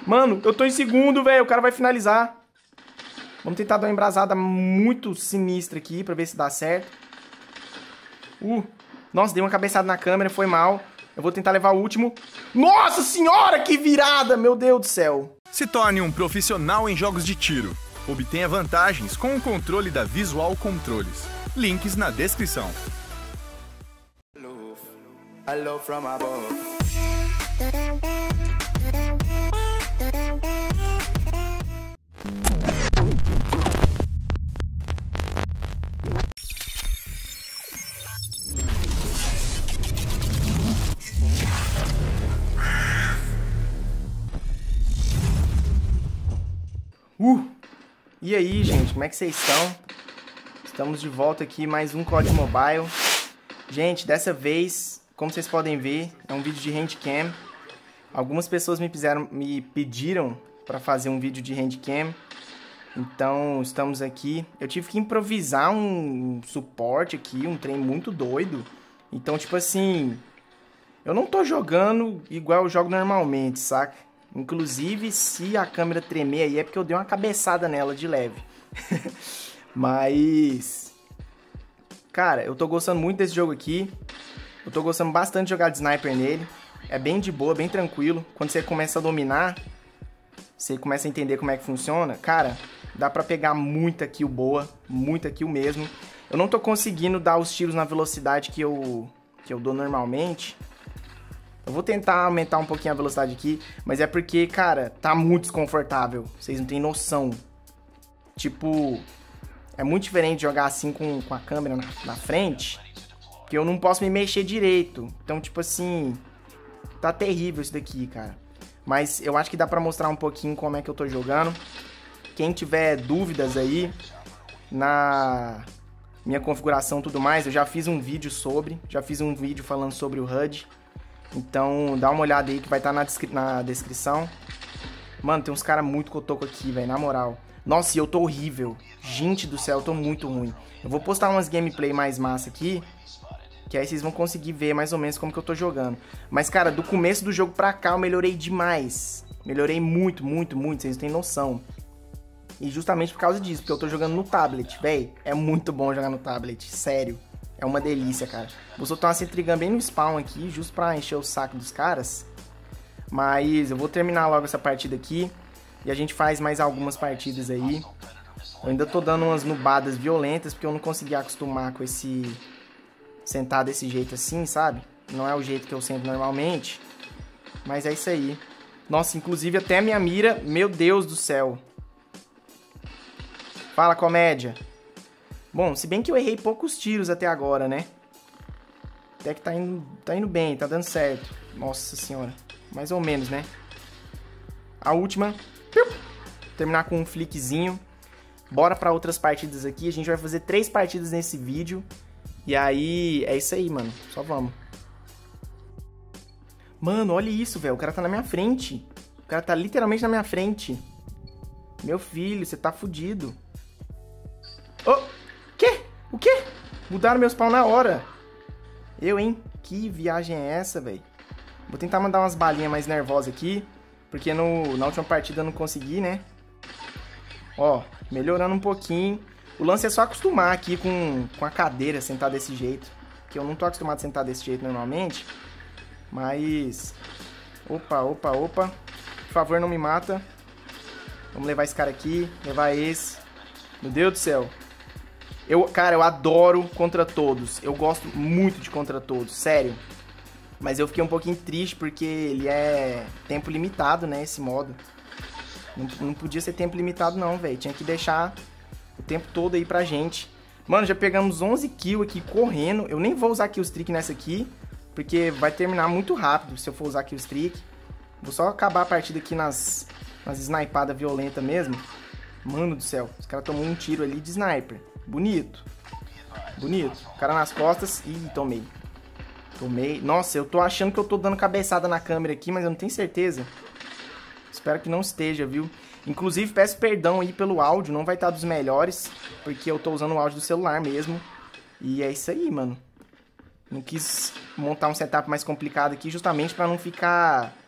Mano, eu tô em segundo, velho. O cara vai finalizar. Vamos tentar dar uma embrasada muito sinistra aqui pra ver se dá certo. Nossa, dei uma cabeçada na câmera, foi mal. Eu vou tentar levar o último. Nossa senhora, que virada! Meu Deus do céu. Se torne um profissional em jogos de tiro. Obtenha vantagens com o controle da Visual Controles. Links na descrição. Hello from above. E aí, gente, como é que vocês estão? Estamos de volta aqui, mais um COD Mobile. Gente, dessa vez, como vocês podem ver, é um vídeo de handcam. Algumas pessoas me pediram para fazer um vídeo de handcam. Então, estamos aqui. Eu tive que improvisar um suporte aqui, um trem muito doido. Então, tipo assim, eu não tô jogando igual eu jogo normalmente, saca? Inclusive, se a câmera tremer aí, é porque eu dei uma cabeçada nela de leve. Mas, cara, eu tô gostando muito desse jogo aqui. Eu tô gostando bastante de jogar de sniper nele. É bem de boa, bem tranquilo. Quando você começa a dominar, você começa a entender como é que funciona. Cara, dá pra pegar muita kill boa, muita kill mesmo. Eu não tô conseguindo dar os tiros na velocidade que eu dou normalmente. Eu vou tentar aumentar um pouquinho a velocidade aqui, mas é porque, cara, tá muito desconfortável. Vocês não têm noção. Tipo, é muito diferente jogar assim com a câmera na frente, porque eu não posso me mexer direito. Então, tipo assim, tá terrível isso daqui, cara. Mas eu acho que dá pra mostrar um pouquinho como é que eu tô jogando. Quem tiver dúvidas aí na minha configuração e tudo mais, eu já fiz um vídeo falando sobre o HUD. Então, dá uma olhada aí que vai estar na descrição. Mano, tem uns caras muito cotoco aqui, velho, na moral. Nossa, e eu tô horrível. Gente do céu, eu tô muito ruim. Eu vou postar umas gameplay mais massa aqui, que aí vocês vão conseguir ver mais ou menos como que eu tô jogando. Mas, cara, do começo do jogo pra cá eu melhorei demais. Melhorei muito, muito, muito, vocês não têm noção. E justamente por causa disso, porque eu tô jogando no tablet, velho. É muito bom jogar no tablet, sério. É uma delícia, cara. Vou soltar uma Centrigun bem no spawn aqui, justo pra encher o saco dos caras. Mas eu vou terminar logo essa partida aqui. E a gente faz mais algumas partidas aí. Eu ainda tô dando umas nubadas violentas, porque eu não consegui acostumar com esse... sentar desse jeito assim, sabe? Não é o jeito que eu sento normalmente. Mas é isso aí. Nossa, inclusive até a minha mira... Meu Deus do céu. Fala, comédia. Bom, se bem que eu errei poucos tiros até agora, né? Até que tá indo bem, tá dando certo. Nossa senhora. Mais ou menos, né? A última. Terminar com um flickzinho. Bora pra outras partidas aqui. A gente vai fazer 3 partidas nesse vídeo. E aí, é isso aí, mano. Só vamos. Mano, olha isso, velho. O cara tá na minha frente. O cara tá literalmente na minha frente. Meu filho, você tá fudido. Oh! O quê? Mudaram meus pau na hora. Eu, hein? Que viagem é essa, velho? Vou tentar mandar umas balinhas mais nervosas aqui, porque na última partida eu não consegui, né? Ó, melhorando um pouquinho. O lance é só acostumar aqui com a cadeira, sentar desse jeito. Porque eu não tô acostumado a sentar desse jeito normalmente. Mas... Opa. Por favor, não me mata. Vamos levar esse cara aqui, levar esse. Meu Deus do céu. Cara, eu adoro Contra Todos. Eu gosto muito de Contra Todos, sério. Mas eu fiquei um pouquinho triste porque ele é tempo limitado, né, esse modo. Não podia ser tempo limitado não, velho. Tinha que deixar o tempo todo aí pra gente. Mano, já pegamos 11 kills aqui correndo. Eu nem vou usar killstreak nessa aqui, porque vai terminar muito rápido se eu for usar killstreak. Vou só acabar a partida aqui nas snipadas violentas mesmo. Mano do céu, os caras tomou um tiro ali de sniper. Bonito. Bonito. O cara nas costas. Ih, tomei. Nossa, eu tô achando que eu tô dando cabeçada na câmera aqui, mas eu não tenho certeza. Espero que não esteja, viu? Inclusive, peço perdão aí pelo áudio. Não vai estar dos melhores, porque eu tô usando o áudio do celular mesmo. E é isso aí, mano. Não quis montar um setup mais complicado aqui, justamente pra não ficar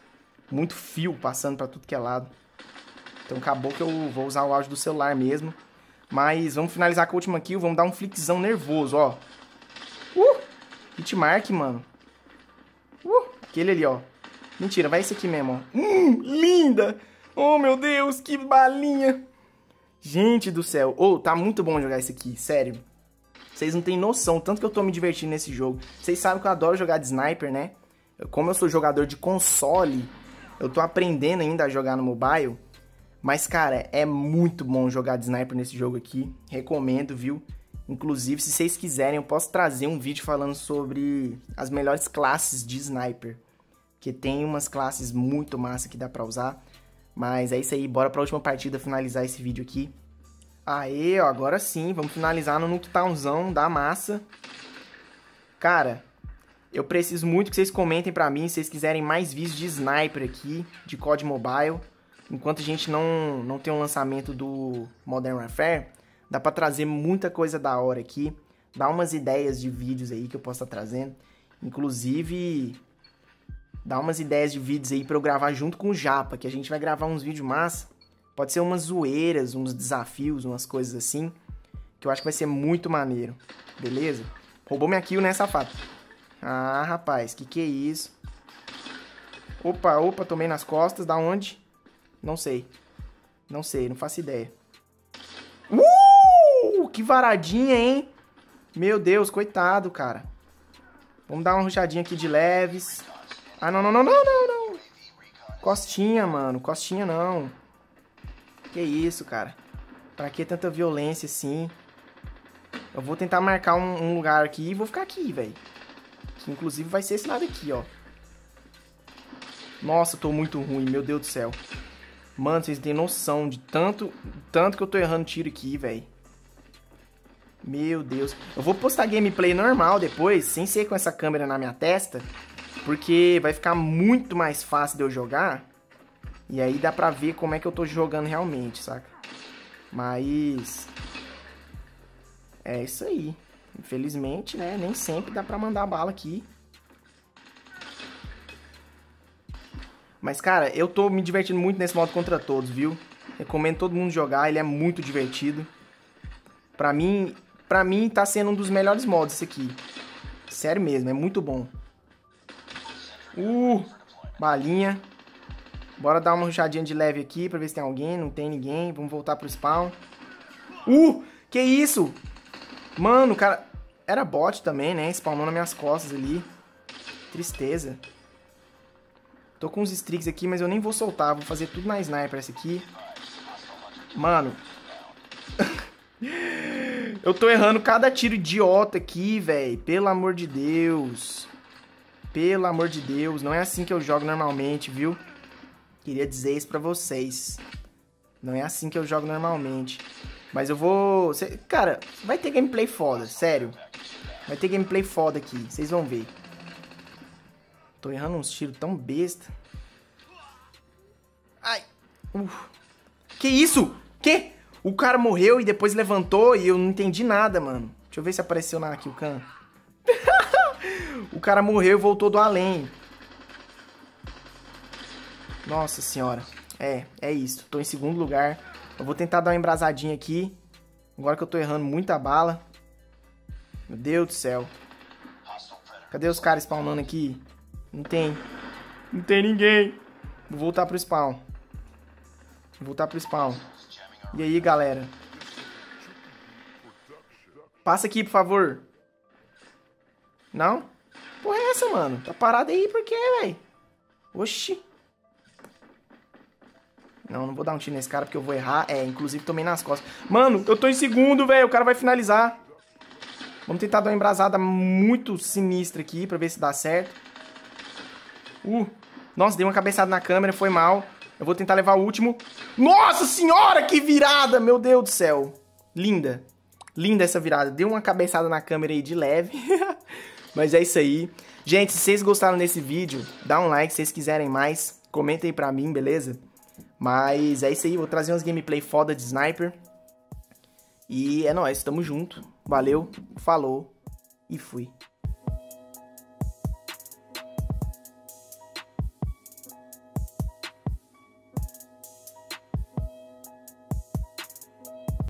muito fio passando pra tudo que é lado. Então acabou que eu vou usar o áudio do celular mesmo. Mas vamos finalizar com a última kill. Vamos dar um flickzão nervoso, ó. Hitmark, mano. Aquele ali, ó. Mentira, vai esse aqui mesmo, ó. Linda! Oh, meu Deus, que balinha! Gente do céu. Oh, tá muito bom jogar isso aqui, sério. Vocês não têm noção, tanto que eu tô me divertindo nesse jogo. Vocês sabem que eu adoro jogar de sniper, né? Como eu sou jogador de console, eu tô aprendendo ainda a jogar no mobile. Mas, cara, é muito bom jogar de sniper nesse jogo aqui. Recomendo, viu? Inclusive, se vocês quiserem, eu posso trazer um vídeo falando sobre as melhores classes de sniper. Porque tem umas classes muito massa que dá pra usar. Mas é isso aí, bora pra última partida finalizar esse vídeo aqui. Aê, ó, agora sim, vamos finalizar no Nuketownzão da massa. Cara, eu preciso muito que vocês comentem pra mim se vocês quiserem mais vídeos de sniper aqui, de COD Mobile. Enquanto a gente não tem um lançamento do Modern Warfare, dá pra trazer muita coisa da hora aqui. Dá umas ideias de vídeos aí que eu posso estar trazendo. Inclusive, dá umas ideias de vídeos aí pra eu gravar junto com o Japa, que a gente vai gravar uns vídeos massa. Pode ser umas zoeiras, uns desafios, umas coisas assim, que eu acho que vai ser muito maneiro. Beleza? Roubou minha kill, né, safado? Ah, rapaz, que é isso? Opa, tomei nas costas. Da onde? Não sei. Não sei, não faço ideia. Que varadinha, hein? Meu Deus, coitado, cara. Vamos dar uma rushadinha aqui de leves. Ah, não. Costinha, mano. Costinha, não. Que isso, cara. Pra que tanta violência assim? Eu vou tentar marcar um lugar aqui e vou ficar aqui, velho. Que inclusive vai ser esse lado aqui, ó. Nossa, eu tô muito ruim, meu Deus do céu. Mano, vocês têm noção de tanto que eu tô errando tiro aqui, velho. Meu Deus. Eu vou postar gameplay normal depois, sem ser com essa câmera na minha testa, porque vai ficar muito mais fácil de eu jogar. E aí dá pra ver como é que eu tô jogando realmente, saca? Mas é isso aí. Infelizmente, né, nem sempre dá pra mandar bala aqui. Mas, cara, eu tô me divertindo muito nesse modo contra todos, viu? Recomendo todo mundo jogar, ele é muito divertido. Pra mim tá sendo um dos melhores modos esse aqui. Sério mesmo, é muito bom. Balinha. Bora dar uma rushadinha de leve aqui pra ver se tem alguém. Não tem ninguém, vamos voltar pro spawn. Que isso? Mano, o cara... Era bot também, né? Spawnou nas minhas costas ali. Tristeza. Tô com uns streaks aqui, mas eu nem vou soltar. Vou fazer tudo na sniper essa aqui. Mano. Eu tô errando cada tiro idiota aqui, velho. Pelo amor de Deus. Pelo amor de Deus. Não é assim que eu jogo normalmente, viu? Queria dizer isso pra vocês. Não é assim que eu jogo normalmente. Mas eu vou... Cara, vai ter gameplay foda, sério. Vai ter gameplay foda aqui. Vocês vão ver. Tô errando uns tiros tão besta. Ai. Que isso? Que? O cara morreu e depois levantou e eu não entendi nada, mano. Deixa eu ver se apareceu na killcam. O cara morreu e voltou do além. Nossa senhora. É isso. Tô em segundo lugar. Eu vou tentar dar uma embrasadinha aqui. Agora que eu tô errando muita bala. Meu Deus do céu. Cadê os caras spawnando aqui? Não tem ninguém. Vou voltar pro spawn. E aí, galera? Passa aqui, por favor. Não? Porra é essa, mano? Tá parado aí por quê, velho? Oxi. Não vou dar um tiro nesse cara porque eu vou errar. Inclusive tomei nas costas. Mano, eu tô em segundo, velho. O cara vai finalizar. Vamos tentar dar uma embrasada muito sinistra aqui pra ver se dá certo. Nossa, dei uma cabeçada na câmera, foi mal. Eu vou tentar levar o último. Nossa senhora, que virada! Meu Deus do céu. Linda. Linda essa virada. Deu uma cabeçada na câmera aí de leve. Mas é isso aí. Gente, se vocês gostaram desse vídeo, dá um like se vocês quiserem mais. Comenta aí pra mim, beleza? Mas é isso aí, vou trazer umas gameplay foda de sniper. E é nóis, tamo junto. Valeu, falou e fui.